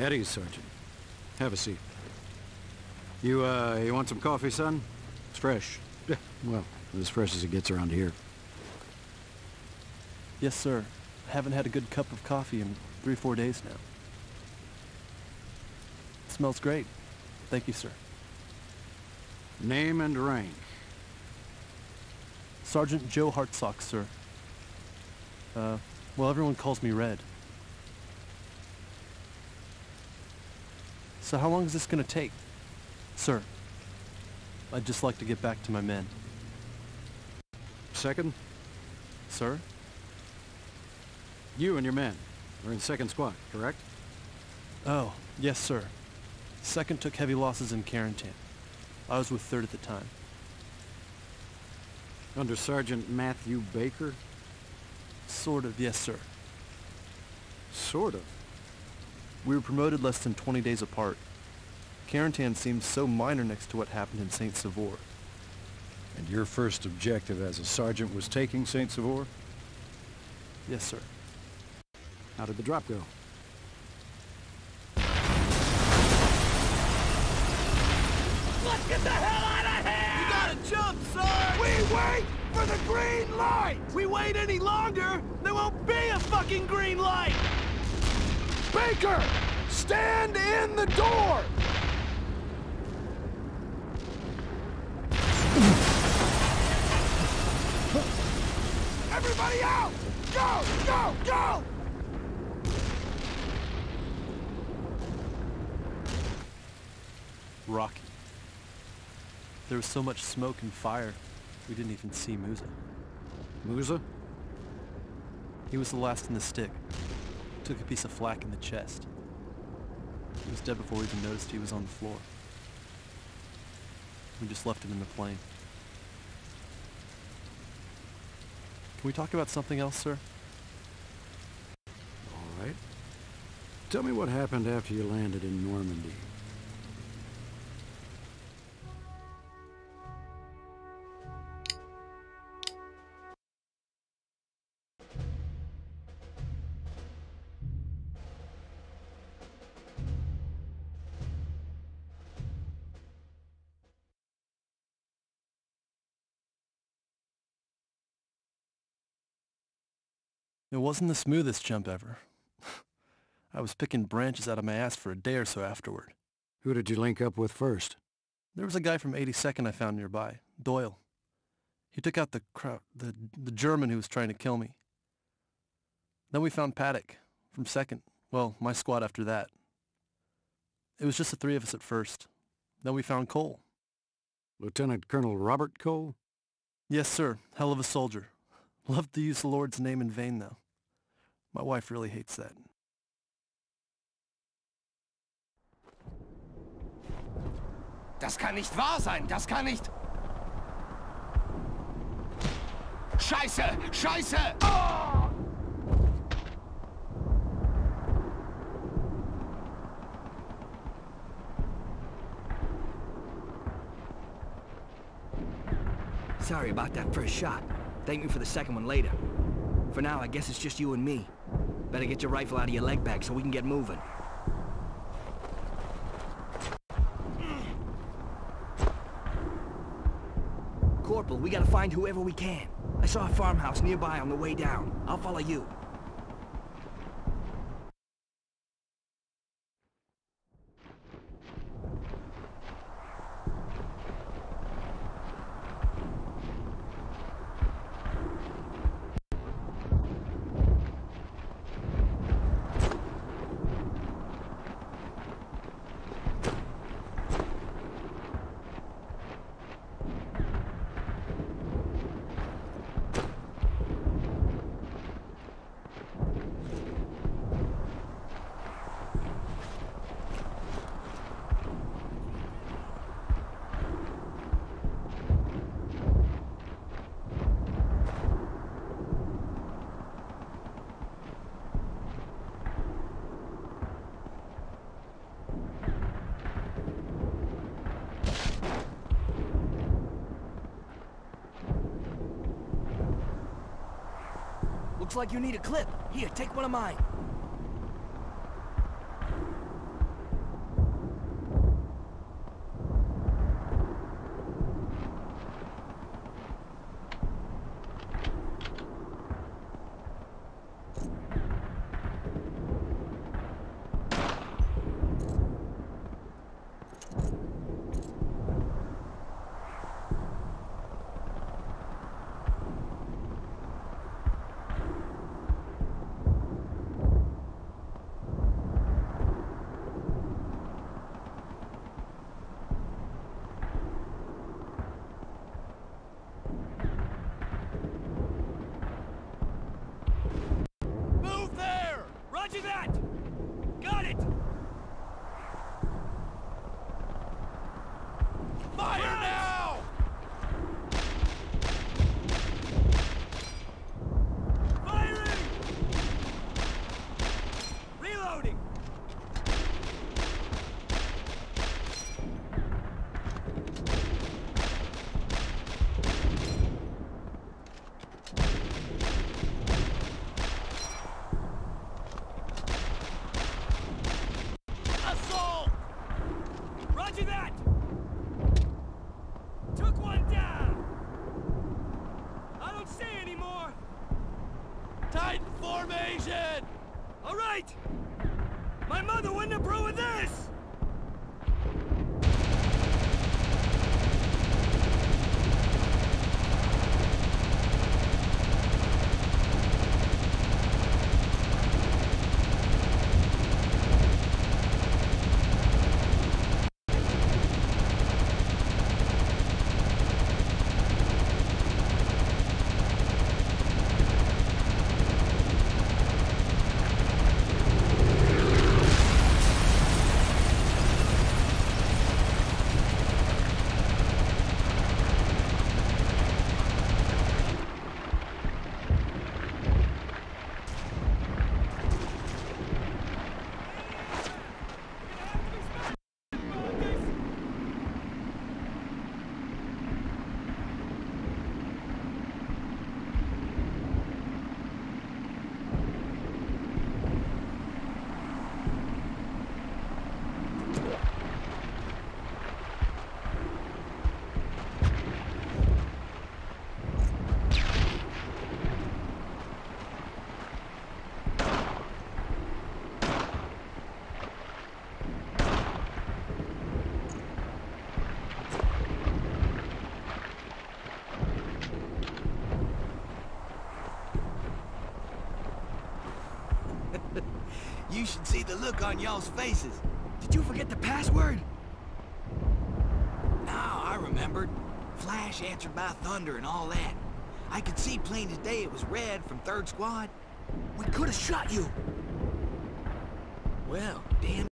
Eddie, Sergeant. Have a seat. You want some coffee, son? It's fresh. Yeah, well, as fresh as it gets around here. Yes, sir. I haven't had a good cup of coffee in 3 or 4 days now. It smells great. Thank you, sir. Name and rank? Sergeant Joe Hartsock, sir. Well, everyone calls me Red. So how long is this gonna take? Sir, I'd just like to get back to my men. Second? Sir? You and your men are in second squad, correct? Oh, yes, sir. Second took heavy losses in Carentan. I was with third at the time. Under Sergeant Matthew Baker? Sort of, yes, sir. Sort of. We were promoted less than 20 days apart. Carentan seemed so minor next to what happened in St. Savor. And your first objective as a sergeant was taking St. Savor? Yes, sir. How did the drop go? Let's get the hell out of here! You gotta jump, son! We wait for the green light! We wait any longer, there won't be a fucking green light! Baker! Stand in the door! Everybody out! Go! Go! Go! Rocky. There was so much smoke and fire, we didn't even see Musa. Musa? He was the last in the stick. Took a piece of flak in the chest. He was dead before we even noticed he was on the floor. We just left him in the plane. Can we talk about something else, sir? All right. Tell me what happened after you landed in Normandy. It wasn't the smoothest jump ever. I was picking branches out of my ass for a day or so afterward. Who did you link up with first? There was a guy from 82nd I found nearby, Doyle. He took out the German who was trying to kill me. Then we found Paddock from 2nd. Well, my squad after that. It was just the 3 of us at first. Then we found Cole. Lieutenant Colonel Robert Cole? Yes, sir. Hell of a soldier. Loved to use the Lord's name in vain, though. My wife really hates that. Das kann nicht wahr sein! Das kann nicht... Scheiße! Scheiße! Oh! Sorry about that first shot. Thank me for the second one later. For now, I guess it's just you and me. Better get your rifle out of your leg bag so we can get moving. Corporal, we gotta find whoever we can. I saw a farmhouse nearby on the way down. I'll follow you. Looks like you need a clip. Here, take one of mine. Titan formation! All right! My mother wouldn't approve of this! You should see the look on y'all's faces. Did you forget the password? No, I remembered. Flash answered by thunder and all that. I could see plain as day it was Red from 3rd Squad. We could have shot you. Well, damn.